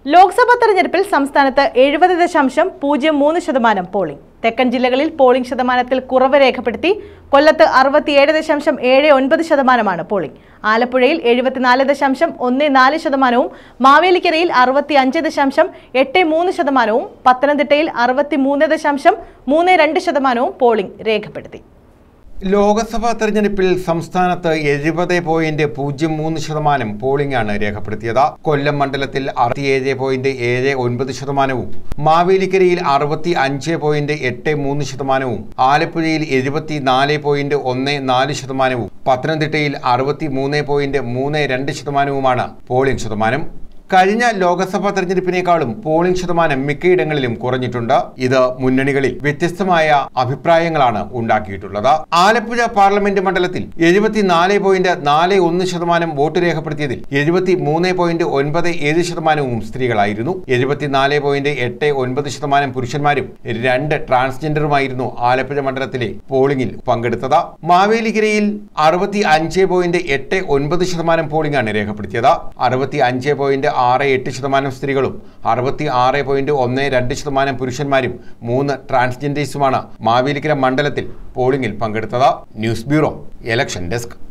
ലോക്സഭാ തെരഞ്ഞെടുപ്പിൽ സംസ്ഥാനത്ത് 70.03% പോളിംഗ്. തെക്കൻ ജില്ലകളിൽ പോളിംഗ് ശതമാനത്തിൽ കുറവ് രേഖപ്പെടുത്തി. കൊല്ലത്ത് 67.79% പോളിംഗ്. ആലപ്പുഴയിൽ 74.14%, മാവേലിക്കരയിൽ 65.83%, പത്തനംതിട്ടയിൽ 63.32% പോളിംഗ് രേഖപ്പെടുത്തി. ലോക്സഭാ തെരഞ്ഞെടുപ്പിൽ സംസ്ഥാനത്ത് 70.03% പോളിംഗാണ് രേഖപ്പെടുത്തിയത്. കൊല്ലം മണ്ഡലത്തിൽ 67.79%, മാവേലിക്കരയിൽ 65.83%, ആലപ്പുഴയിൽ 74.14%, പത്തനംതിട്ടയിൽ 63.32%മാണ് പോളിംഗ് ശതമാനം. കഴിഞ്ഞ ലോക്സഭാ തെരഞ്ഞെടുപ്പിനേക്കാളും പോളിംഗ് ശതമാനം മിക്കയിടങ്ങളിലും കുറഞ്ഞിട്ടുണ്ട്. ഇത് മുന്നണികളിൽ വ്യത്യസ്തമായ അഭിപ്രായങ്ങളാണ് ഉണ്ടാക്കിയിട്ടുള്ളത്. ആലപ്പുഴ പാർലമെന്റ് മണ്ഡലത്തിൽ 74.41% വോട്ട് രേഖപ്പെടുത്തിയതിൽ 73.97% സ്ത്രീകളായിരുന്നു. 74.89% പുരുഷന്മാരും 2 ട്രാൻസ്ജെൻഡറുമായിരുന്നു ആലപ്പുഴ മണ്ഡലത്തിലെ പോളിംഗിൽ പങ്കെടുത്തത്. മാവേലിക്കരയിൽ 65.89% പോളിംഗാണ് രേഖപ്പെടുത്തിയത്. 65.68% സ്ത്രീകളും 66.12% പുരുഷന്മാരും 3 ട്രാൻസ്ജെൻഡേഴ്സുമാണ് മാവേലിക്കര മണ്ഡലത്തിൽ പോളിംഗിൽ പങ്കെടുത്തത്. News bureau, election desk.